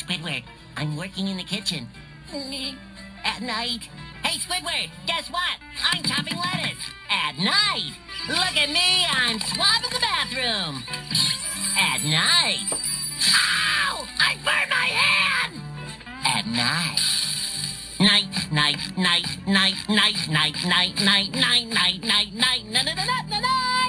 Squidward, I'm working in the kitchen. At night. Hey, Squidward, guess what? I'm chopping lettuce. At night. Look at me, I'm swabbing the bathroom. At night. Ow! I burned my hand! At night. Night, night, night, night, night, night, night, night, night, night, night, night, night, night, night, night, night.